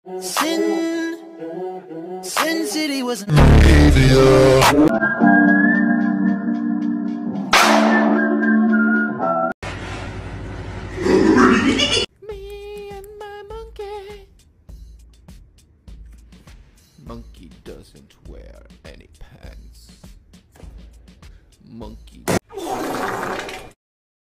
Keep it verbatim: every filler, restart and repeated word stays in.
Sin, Sin City was an Me and my monkey. Monkey doesn't wear any pants. Monkey